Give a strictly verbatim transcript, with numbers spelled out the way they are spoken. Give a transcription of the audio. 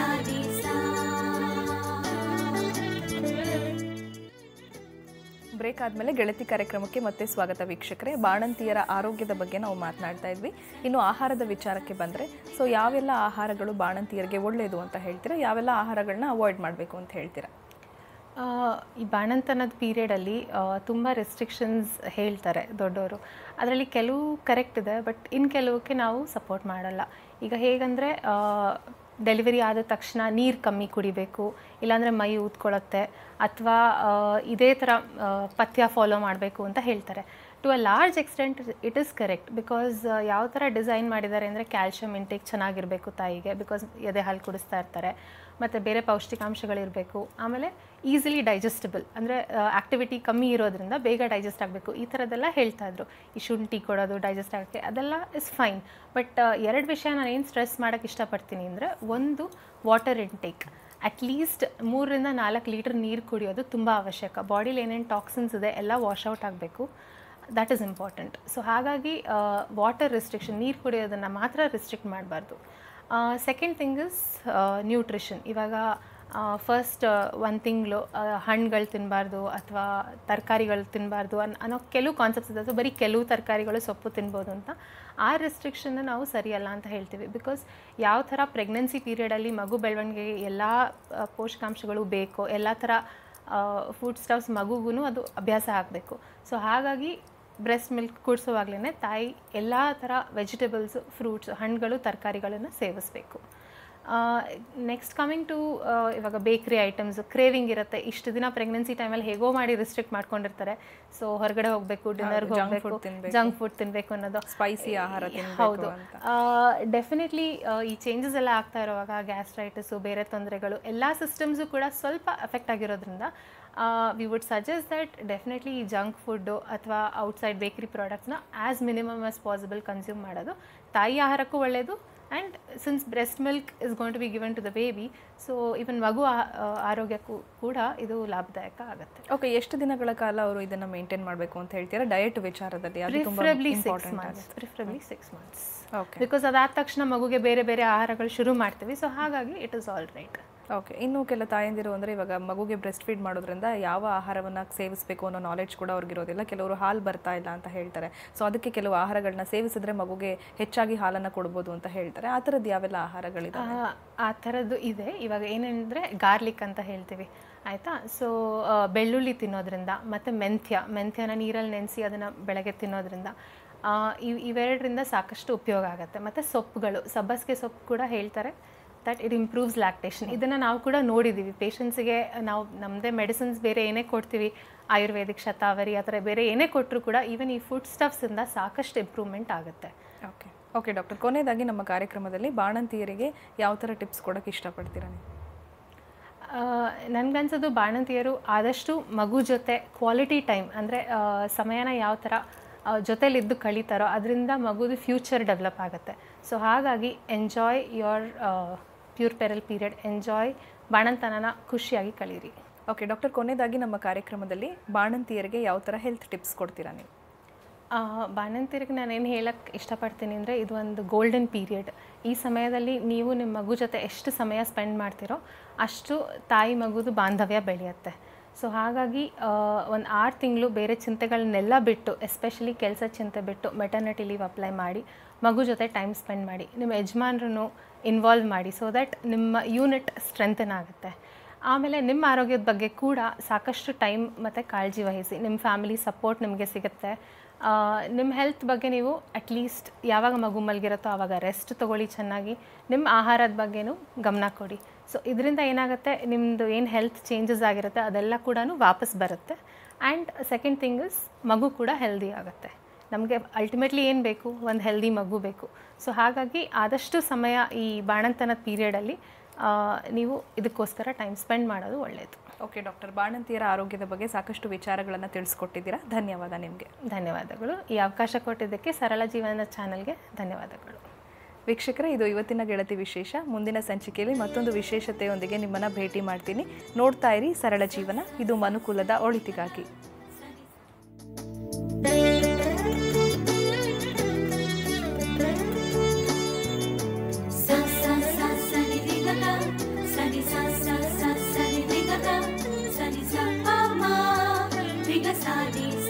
Break ಆದಮೇಲೆ ಗೆಳತಿ ಕಾರ್ಯಕ್ರಮಕ್ಕೆ ಮತ್ತೆ ಸ್ವಾಗತ ವೀಕ್ಷಕರೇ. ಬಾಣಂತಿಯರ ಆರೋಗ್ಯದ ಬಗ್ಗೆ ನಾವು ಮಾತನಾಡ್ತಾ ಇದ್ವಿ. ಇನ್ನು ಆಹಾರದ ವಿಚಾರಕ್ಕೆ ಬಂದರೆ, ಸೊ ಯಾವೆಲ್ಲ ಆಹಾರಗಳು ಬಾಣಂತಿಯರಿಗೆ ಒಳ್ಳೆಯದು ಅಂತ ಹೇಳ್ತೀರಾ, ಯಾವೆಲ್ಲ ಆಹಾರಗಳನ್ನ ಅವಾಯ್ಡ್ ಮಾಡಬೇಕು ಅಂತ ಹೇಳ್ತೀರಾ? ಈ ಬಾಣಂತನದ ಪೀರಿಯಡಲ್ಲಿ ತುಂಬ ರೆಸ್ಟ್ರಿಕ್ಷನ್ಸ್ ಹೇಳ್ತಾರೆ ದೊಡ್ಡವರು. ಅದರಲ್ಲಿ ಕೆಲವು ಕರೆಕ್ಟ್ ಇದೆ, ಬಟ್ ಇನ್ನು ಕೆಲವಕ್ಕೆ ನಾವು ಸಪೋರ್ಟ್ ಮಾಡಲ್ಲ. ಈಗ ಹೇಗಂದರೆ ಡೆಲಿವರಿ ಆದ ತಕ್ಷಣ ನೀರು ಕಮ್ಮಿ ಕುಡಿಬೇಕು, ಇಲ್ಲಾಂದರೆ ಮೈ ಊದ್ಕೊಳ್ಳುತ್ತೆ, ಅಥವಾ ಇದೇ ಥರ ಪಥ್ಯ ಫಾಲೋ ಮಾಡಬೇಕು ಅಂತ ಹೇಳ್ತಾರೆ. To a large extent it is correct, because ಯಾವ ಥರ ಡಿಸೈನ್ ಮಾಡಿದ್ದಾರೆ ಅಂದರೆ ಕ್ಯಾಲ್ಶಿಯಂ ಇಂಟೇಕ್ ಚೆನ್ನಾಗಿರಬೇಕು ತಾಯಿಗೆ, ಬಿಕಾಸ್ ಎದೆ ಹಾಲು ಕುಡಿಸ್ತಾ ಇರ್ತಾರೆ, ಮತ್ತು ಬೇರೆ ಪೌಷ್ಟಿಕಾಂಶಗಳಿರಬೇಕು, ಆಮೇಲೆ ಈಸಿಲಿ ಡೈಜೆಸ್ಟಬಲ್ ಅಂದರೆ ಆ್ಯಕ್ಟಿವಿಟಿ ಕಮ್ಮಿ ಇರೋದ್ರಿಂದ ಬೇಗ ಡೈಜೆಸ್ಟ್ ಆಗಬೇಕು, ಈ ಥರದ್ದೆಲ್ಲ ಹೇಳ್ತಾ ಇದ್ರು. ಈ ಶುಂಠಿ ಕೊಡೋದು ಡೈಜೆಸ್ಟ್ ಆಗೋಕ್ಕೆ ಅದೆಲ್ಲ ಇಸ್ ಫೈನ್. ಬಟ್ ಎರಡು ವಿಷಯ ನಾನು ಏನು ಸ್ಟ್ರೆಸ್ ಮಾಡೋಕ್ಕೆ ಇಷ್ಟಪಡ್ತೀನಿ ಅಂದರೆ, ಒಂದು ವಾಟರ್ ಇಂಟೇಕ್, ಅಟ್ಲೀಸ್ಟ್ ಮೂರರಿಂದ ನಾಲ್ಕು ಲೀಟರ್ ನೀರು ಕುಡಿಯೋದು ತುಂಬ ಅವಶ್ಯಕ. ಬಾಡಿಲಿ ಏನೇನು ಟಾಕ್ಸಿನ್ಸ್ ಇದೆ ಎಲ್ಲ ವಾಶ್ಔಟ್ ಆಗಬೇಕು, ದ್ಯಾಟ್ ಈಸ್ ಇಂಪಾರ್ಟೆಂಟ್. ಸೊ ಹಾಗಾಗಿ ವಾಟರ್ ರಿಸ್ಟ್ರಿಕ್ಷನ್, ನೀರು ಕುಡಿಯೋದನ್ನು ಮಾತ್ರ ರಿಸ್ಟ್ರಿಕ್ಟ್ ಮಾಡಬಾರ್ದು. Second thing is nutrition. ಇವಾಗ ಫಸ್ಟ್ ಒಂದು ತಿಂಗಳು ಹಣ್ಣುಗಳು ತಿನ್ನಬಾರ್ದು ಅಥವಾ ತರಕಾರಿಗಳು ತಿನ್ನಬಾರ್ದು ಅನ್ ಅನ್ನೋ ಕೆಲವು ಕಾನ್ಸೆಪ್ಟ್ಸ್ ಇದೆ. ಸೊ ಬರೀ ಕೆಲವು ತರಕಾರಿಗಳು ಸೊಪ್ಪು ತಿನ್ಬೋದು ಅಂತ. ಆ ರೆಸ್ಟ್ರಿಕ್ಷನ್ನ ನಾವು ಸರಿಯಲ್ಲ ಅಂತ ಹೇಳ್ತೀವಿ. ಬಿಕಾಸ್ ಯಾವ ಥರ ಪ್ರೆಗ್ನೆನ್ಸಿ ಪೀರಿಯಡಲ್ಲಿ ಮಗು ಬೆಳವಣಿಗೆಗೆ ಎಲ್ಲ ಪೋಷಕಾಂಶಗಳು ಬೇಕೋ, ಎಲ್ಲ ಥರ ಫುಡ್ ಸ್ಟಫ್ಸ್ ಮಗುಗೂ ಅದು ಅಭ್ಯಾಸ ಆಗಬೇಕು. ಸೊ ಹಾಗಾಗಿ ಬ್ರೆಸ್ಟ್ ಮಿಲ್ಕ್ ಕುಡಿಸೋವಾಗಲೇ ತಾಯಿ ಎಲ್ಲ ಥರ ವೆಜಿಟೇಬಲ್ಸು, ಫ್ರೂಟ್ಸ್, ಹಣ್ಣುಗಳು, ತರಕಾರಿಗಳನ್ನು ಸೇವಿಸಬೇಕು. ನೆಕ್ಸ್ಟ್ ಕಮಿಂಗ್ ಟು ಇವಾಗ ಬೇಕ್ರಿ ಐಟಮ್ಸು ಕ್ರೇವಿಂಗ್ ಇರುತ್ತೆ. ಇಷ್ಟು ದಿನ ಪ್ರೆಗ್ನೆನ್ಸಿ ಟೈಮಲ್ಲಿ ಹೇಗೋ ಮಾಡಿ ರಿಸ್ಟ್ರಿಕ್ಟ್ ಮಾಡ್ಕೊಂಡಿರ್ತಾರೆ. ಸೊ ಹೊರಗಡೆ ಹೋಗಬೇಕು, ಡಿನ್ನರ್ಗೆ ಹೋಗಬೇಕು, ಜಂಕ್ ಫುಡ್ ತಿನ್ನಬೇಕು ಅನ್ನೋದು, ಸ್ಪೈಸಿ ಆಹಾರ. ಹೌದು, ಡೆಫಿನೆಟ್ಲಿ ಈ ಚೇಂಜಸ್ ಎಲ್ಲ ಆಗ್ತಾ ಇರುವಾಗ ಗ್ಯಾಸ್ಟ್ರೈಟಿಸು, ಬೇರೆ ತೊಂದರೆಗಳು, ಎಲ್ಲ ಸಿಸ್ಟಮ್ಸು ಕೂಡ ಸ್ವಲ್ಪ ಎಫೆಕ್ಟ್ ಆಗಿರೋದ್ರಿಂದ we would suggest that definitely ಈ ಜಂಕ್ ಫುಡ್ಡು ಅಥವಾ ಔಟ್ಸೈಡ್ ಬೇಕ್ರಿ ಪ್ರಾಡಕ್ಟ್ಸ್ನ as minimum as possible consume ಮಾಡೋದು ತಾಯಿ ಆಹಾರಕ್ಕೂ ಒಳ್ಳೆಯದು. And since breast milk is going to be given to the baby, so even ಮಗು ಆರೋಗ್ಯಕ್ಕೂ ಕೂಡ ಇದು ಲಾಭದಾಯಕ ಆಗುತ್ತೆ. ಓಕೆ, ಎಷ್ಟು ದಿನಗಳ ಕಾಲ ಅವರು ಇದನ್ನು ಮೇಂಟೈನ್ ಮಾಡಬೇಕು ಅಂತ ಹೇಳ್ತೀರಾ ಡಯಟ್ ವಿಚಾರದಲ್ಲಿ? Preferably six months preferably six months okay, because ಅದಾದ ತಕ್ಷಣ ಮಗುಗೆ ಬೇರೆ ಬೇರೆ ಆಹಾರಗಳು ಶುರು ಮಾಡ್ತೀವಿ. ಸೊ ಹಾಗಾಗಿ it is all right. Okay, ಇನ್ನು ಕೆಲ ತಾಯಂದಿರು ಅಂದರೆ ಇವಾಗ ಮಗುಗೆ ಬ್ರೆಸ್ಟ್ ಫೀಡ್ ಮಾಡೋದ್ರಿಂದ ಯಾವ ಆಹಾರವನ್ನು ಸೇವಿಸಬೇಕು ಅನ್ನೋ ನಾಲೆಡ್ಜ್ ಕೂಡ ಅವ್ರಿಗಿರೋದಿಲ್ಲ. ಕೆಲವರು ಹಾಲು ಬರ್ತಾ ಇಲ್ಲ ಅಂತ ಹೇಳ್ತಾರೆ. ಸೊ ಅದಕ್ಕೆ ಕೆಲವು ಆಹಾರಗಳನ್ನ ಸೇವಿಸಿದ್ರೆ ಮಗುಗೆ ಹೆಚ್ಚಾಗಿ ಹಾಲನ್ನು ಕೊಡ್ಬೋದು ಅಂತ ಹೇಳ್ತಾರೆ. ಆ ಥರದ್ದು ಯಾವೆಲ್ಲ ಆಹಾರಗಳಿದೆ? ಆ ಥರದ್ದು ಇದೆ. ಇವಾಗ ಏನೆಂದರೆ ಗಾರ್ಲಿಕ್ ಅಂತ ಹೇಳ್ತೀವಿ, ಆಯಿತಾ. ಸೊ ಬೆಳ್ಳುಳ್ಳಿ ತಿನ್ನೋದ್ರಿಂದ, ಮತ್ತು ಮೆಂತ್ಯ ಮೆಂತ್ಯನ ನೀರಲ್ಲಿ ನೆನೆಸಿ ಅದನ್ನು ಬೆಳಗ್ಗೆ ತಿನ್ನೋದ್ರಿಂದ ಇವು ಇವೆರಡರಿಂದ ಸಾಕಷ್ಟು ಉಪಯೋಗ ಆಗುತ್ತೆ. ಮತ್ತು ಸೊಪ್ಪುಗಳು, ಸಬ್ಬಸಿಗೆ ಸೊಪ್ಪು ಕೂಡ ಹೇಳ್ತಾರೆ ದಟ್ ಇಟ್ ಇಂಪ್ರೂವ್ಸ್ ಲ್ಯಾಕ್ಟೇಷನ್. ಇದನ್ನು ನಾವು ಕೂಡ ನೋಡಿದ್ದೀವಿ. ಪೇಷಂಟ್ಸಿಗೆ ನಾವು ನಮ್ಮದೇ ಮೆಡಿಸಿನ್ಸ್ ಬೇರೆ ಏನೇ ಕೊಡ್ತೀವಿ, ಆಯುರ್ವೇದಿಕ್, ಶತಾವರಿ ಆ ಥರ ಬೇರೆ ಏನೇ ಕೊಟ್ಟರು ಕೂಡ ಈವನ್ ಈ ಫುಡ್ ಸ್ಟಫ್ಸಿಂದ ಸಾಕಷ್ಟು ಇಂಪ್ರೂವ್ಮೆಂಟ್ ಆಗುತ್ತೆ. ಓಕೆ ಓಕೆ ಡಾಕ್ಟರ್, ಕೊನೆಯದಾಗಿ ನಮ್ಮ ಕಾರ್ಯಕ್ರಮದಲ್ಲಿ ಬಾಣಂತಿಯರಿಗೆ ಯಾವ ಥರ ಟಿಪ್ಸ್ ಕೊಡೋಕ್ಕೆ ಇಷ್ಟಪಡ್ತೀರಾ ನೀವು? ನನಗನ್ಸೋದು ಬಾಣಂತಿಯರು ಆದಷ್ಟು ಮಗು ಜೊತೆ ಕ್ವಾಲಿಟಿ ಟೈಮ್ ಅಂದರೆ ಸಮಯನ ಯಾವ ಥರ ಜೊತೆಲಿದ್ದು ಕಳೀತಾರೋ ಅದರಿಂದ ಮಗುದು ಫ್ಯೂಚರ್ ಡೆವಲಪ್ ಆಗುತ್ತೆ. ಸೊ ಹಾಗಾಗಿ enjoy your pure pearl period, enjoy ಬಾಣಂತನನ ಖುಷಿಯಾಗಿ ಕಳೀರಿ. ಓಕೆ ಡಾಕ್ಟರ್, ಕೊನೆಯದಾಗಿ ನಮ್ಮ ಕಾರ್ಯಕ್ರಮದಲ್ಲಿ ಬಾಣಂತಿಯರಿಗೆ ಯಾವ ಥರ ಹೆಲ್ತ್ ಟಿಪ್ಸ್ ಕೊಡ್ತೀರಾ ನೀವು? ಬಾಣಂತಿಯರಿಗೆ ನಾನೇನು ಹೇಳಕ್ಕೆ ಇಷ್ಟಪಡ್ತೀನಿ ಅಂದರೆ, ಇದು ಒಂದು ಗೋಲ್ಡನ್ ಪೀರಿಯಡ್. ಈ ಸಮಯದಲ್ಲಿ ನೀವು ನಿಮ್ಮ ಮಗು ಜೊತೆ ಎಷ್ಟು ಸಮಯ ಸ್ಪೆಂಡ್ ಮಾಡ್ತೀರೋ ಅಷ್ಟು ತಾಯಿ ಮಗುದು ಬಾಂಧವ್ಯ ಬೆಳೆಯುತ್ತೆ. ಸೊ ಹಾಗಾಗಿ ಒಂದು ಆರು ತಿಂಗಳು ಬೇರೆ ಚಿಂತೆಗಳನ್ನೆಲ್ಲ ಬಿಟ್ಟು, ಎಸ್ಪೆಷಲಿ ಕೆಲಸ ಚಿಂತೆ ಬಿಟ್ಟು ಮೆಟರ್ನಿಟಿ ಲೀವ್ ಅಪ್ಲೈ ಮಾಡಿ ಮಗು ಜೊತೆ ಟೈಮ್ ಸ್ಪೆಂಡ್ ಮಾಡಿ, ನಿಮ್ಮ ಯಜಮಾನ್ರನ್ನು ಇನ್ವಾಲ್ವ್ ಮಾಡಿ, ಸೊ ದ್ಯಾಟ್ ನಿಮ್ಮ ಯೂನಿಟ್ ಸ್ಟ್ರೆಂಥನ್ ಆಗುತ್ತೆ. ಆಮೇಲೆ ನಿಮ್ಮ ಆರೋಗ್ಯದ ಬಗ್ಗೆ ಕೂಡ ಸಾಕಷ್ಟು ಟೈಮ್ ಮತ್ತು ಕಾಳಜಿ ವಹಿಸಿ. ನಿಮ್ಮ ಫ್ಯಾಮಿಲಿ ಸಪೋರ್ಟ್ ನಿಮಗೆ ಸಿಗುತ್ತೆ. ನಿಮ್ಮ ಹೆಲ್ತ್ ಬಗ್ಗೆ ನೀವು ಅಟ್ಲೀಸ್ಟ್ ಯಾವಾಗ ಮಗು ಮಲಗಿರುತ್ತೋ ಆವಾಗ ರೆಸ್ಟ್ ತೊಗೊಳ್ಳಿ ಚೆನ್ನಾಗಿ. ನಿಮ್ಮ ಆಹಾರದ ಬಗ್ಗೆನೂ ಗಮನ ಕೊಡಿ. ಸೊ ಇದರಿಂದ ಏನಾಗುತ್ತೆ, ನಿಮ್ಮದು ಏನು ಹೆಲ್ತ್ ಚೇಂಜಸ್ ಆಗಿರುತ್ತೆ ಅದೆಲ್ಲ ಕೂಡ ವಾಪಸ್ ಬರುತ್ತೆ. ಆ್ಯಂಡ್ ಸೆಕೆಂಡ್ ಥಿಂಗ್ ಇಸ್ ಮಗು ಕೂಡ ಹೆಲ್ದಿ ಆಗುತ್ತೆ. ನಮಗೆ ಅಲ್ಟಿಮೇಟ್ಲಿ ಏನು ಬೇಕು, ಒಂದು ಹೆಲ್ದಿ ಮಗು ಬೇಕು. ಸೊ ಹಾಗಾಗಿ ಆದಷ್ಟು ಸಮಯ ಈ ಬಾಣಂತನದ ಪೀರಿಯಡಲ್ಲಿ ನೀವು ಇದಕ್ಕೋಸ್ಕರ ಟೈಮ್ ಸ್ಪೆಂಡ್ ಮಾಡೋದು ಒಳ್ಳೆಯದು. ಓಕೆ ಡಾಕ್ಟರ್, ಬಾಣಂತಿಯರ ಆರೋಗ್ಯದ ಬಗ್ಗೆ ಸಾಕಷ್ಟು ವಿಚಾರಗಳನ್ನು ತಿಳಿಸ್ಕೊಟ್ಟಿದ್ದೀರಾ. ಧನ್ಯವಾದ ನಿಮಗೆ. ಧನ್ಯವಾದಗಳು. ಈ ಅವಕಾಶ ಕೊಟ್ಟಿದ್ದಕ್ಕೆ ಸರಳ ಜೀವನ ಚಾನಲ್ಗೆ ಧನ್ಯವಾದಗಳು. ವೀಕ್ಷಕರೇ, ಇದು ಇವತ್ತಿನ ಗೆಳತಿ ವಿಶೇಷ. ಮುಂದಿನ ಸಂಚಿಕೆಯಲ್ಲಿ ಮತ್ತೊಂದು ವಿಶೇಷತೆಯೊಂದಿಗೆ ನಿಮ್ಮನ್ನು ಭೇಟಿ ಮಾಡ್ತೀನಿ. ನೋಡ್ತಾ ಇರಿ ಸರಳ ಜೀವನ, ಇದು ಮನುಕುಲದ ಒಳಿತಿಗಾಗಿ. साजी